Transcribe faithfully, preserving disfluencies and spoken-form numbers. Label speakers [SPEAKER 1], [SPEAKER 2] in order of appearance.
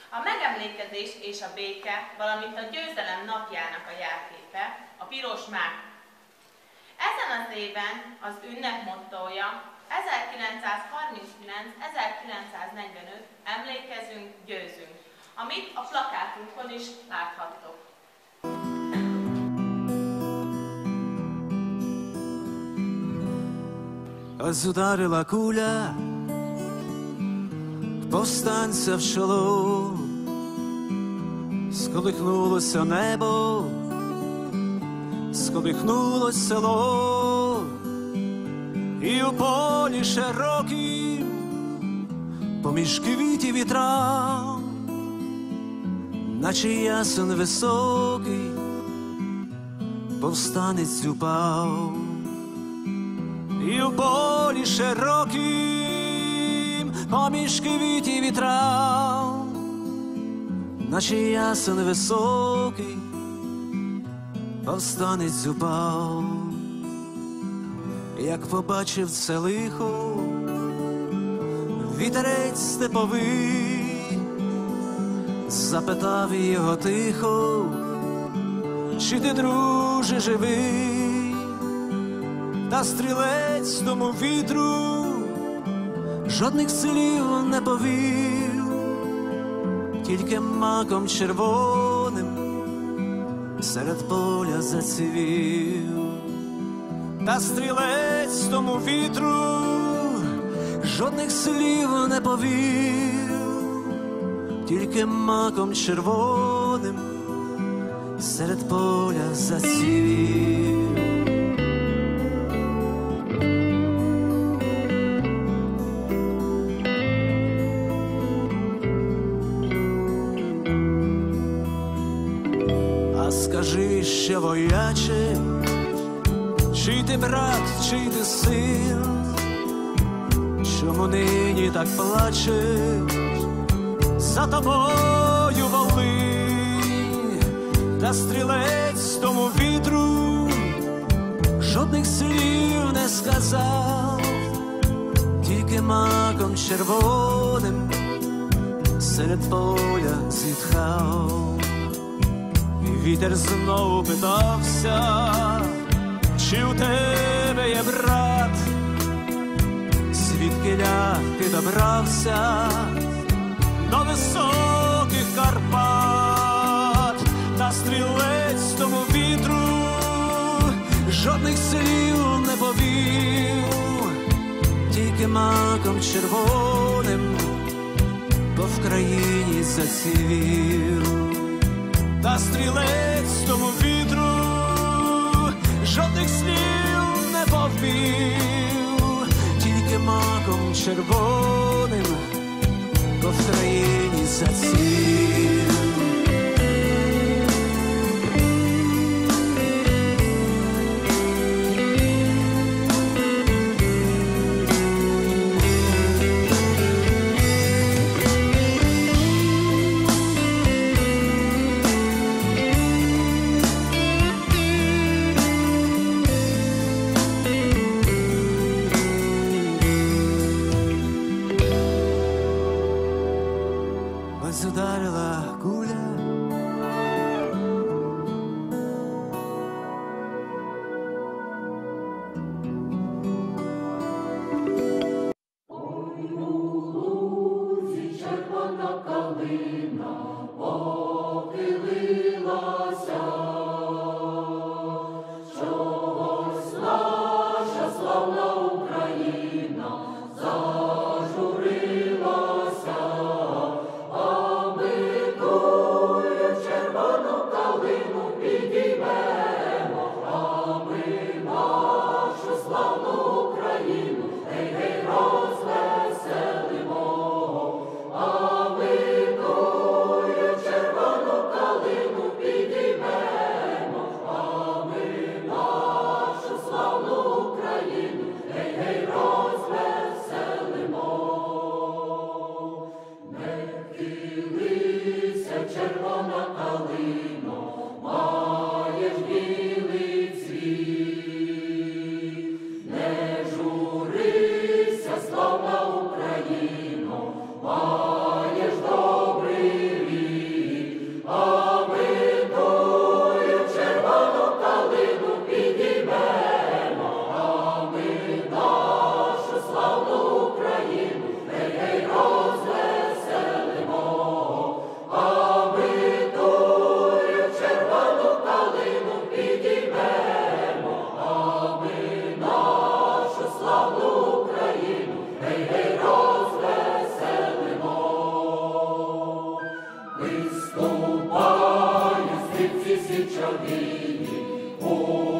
[SPEAKER 1] A megemlékezés és a béke, valamint a győzelem napjának a jelképe, a piros mák. Ezen az éven az ünnep mottója ezerkilencszázharminckilenc ezerkilencszáznegyvenöt emlékezünk, győzünk, amit a plakátunkon is láthattok.
[SPEAKER 2] Розударила куля повстанця в чоло, сколихнулося небо, сколихнулось село, і у полі широкім поміж квітів і трав, наче ясен високий, повстанець упав. І у полі широкім поміж квітів і трав, наче ясен високий, повстанець упав. Як побачив це лихо, вітерець степовий, запитав його тихо, чи ти, друже, живий? Та стрілець тому вітру жодних слів не повів, тільки маком червоним серед поля зацвів. Та стрілець тому вітру жодних слів не повів, тільки маком червоним серед поля зацвів. Скажи ще, вояче, чий ти брат, чий ти син, чому нині так плачеш за тобою Волинь? Та стрілець тому вітру жодних слів не сказав, тільки маком червоним серед поля зітхав. Вітер знову питався, чи у тебе є брат, звідкиля ти добрався до високих Карпат. Та стрілець тому вітру жодних слів не повів, тільки маком червоним по в країні зацвів. Та стрілець тому вітру жодних слів не повів, тільки маком червоним по в країні зацвів. Ударила куля,
[SPEAKER 3] ой, у лузі червона калина похилилася, чогось наша славна Україна зажурилася.
[SPEAKER 4] Червону калину
[SPEAKER 3] чадині,